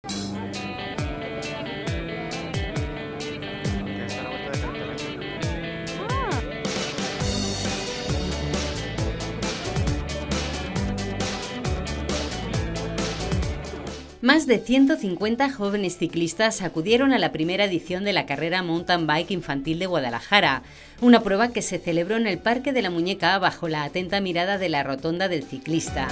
Más de 150 jóvenes ciclistas acudieron a la primera edición de la carrera Mountain Bike Infantil de Guadalajara, una prueba que se celebró en el Parque de la Muñeca bajo la atenta mirada de la Rotonda del Ciclista.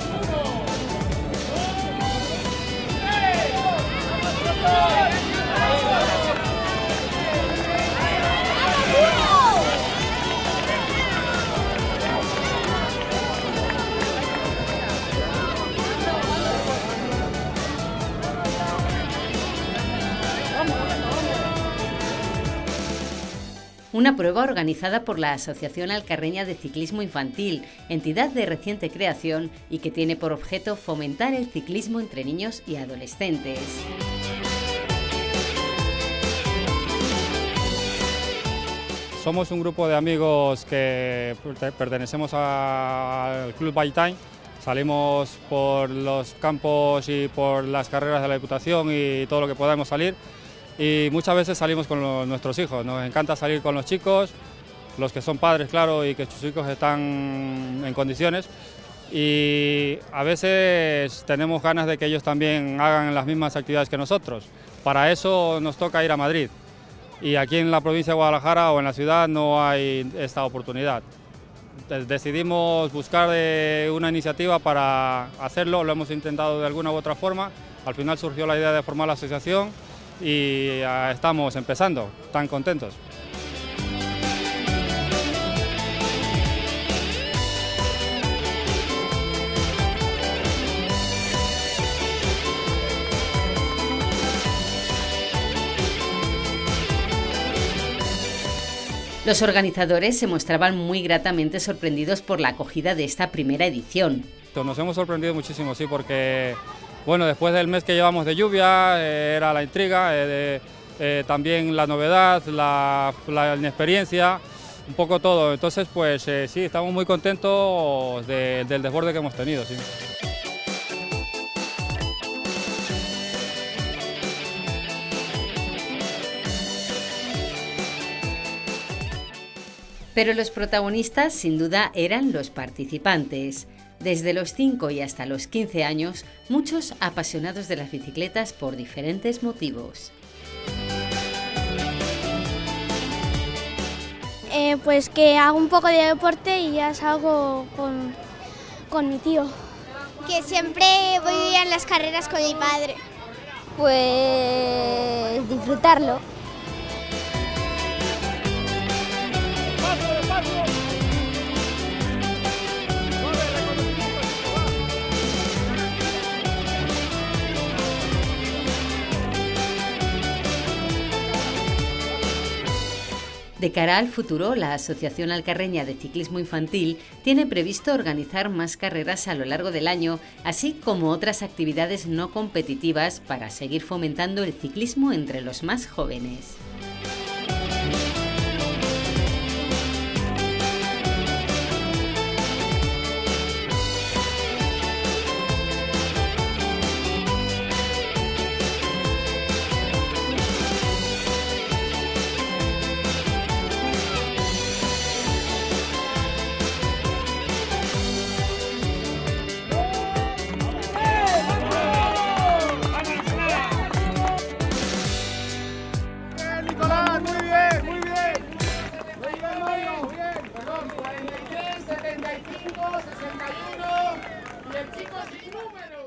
Una prueba organizada por la Asociación Alcarreña de Ciclismo Infantil, entidad de reciente creación y que tiene por objeto fomentar el ciclismo entre niños y adolescentes. Somos un grupo de amigos que pertenecemos al Club Bike Time. Salimos por los campos y por las carreras de la Diputación y todo lo que podamos salir. Y muchas veces salimos con nuestros hijos, nos encanta salir con los chicos, los que son padres, claro, y que sus hijos están en condiciones. Y a veces tenemos ganas de que ellos también hagan las mismas actividades que nosotros. Para eso nos toca ir a Madrid. Y aquí en la provincia de Guadalajara o en la ciudad no hay esta oportunidad. Decidimos buscar una iniciativa para hacerlo, lo hemos intentado de alguna u otra forma. Al final surgió la idea de formar la asociación y estamos empezando, tan contentos. Los organizadores se mostraban muy gratamente sorprendidos por la acogida de esta primera edición. Nos hemos sorprendido muchísimo, sí, porque bueno, después del mes que llevamos de lluvia, era la intriga, también la novedad, la inexperiencia, un poco todo. Entonces, pues sí, estamos muy contentos del desborde que hemos tenido. Sí. Pero los protagonistas, sin duda, eran los participantes. Desde los 5 y hasta los 15 años, muchos apasionados de las bicicletas por diferentes motivos. Pues que hago un poco de deporte y ya salgo con mi tío. Que siempre voy a las carreras con mi padre. Pues disfrutarlo. De cara al futuro, la Asociación Alcarreña de Ciclismo Infantil tiene previsto organizar más carreras a lo largo del año, así como otras actividades no competitivas para seguir fomentando el ciclismo entre los más jóvenes. Perdón, 43, 75, 61 y el chico sin número.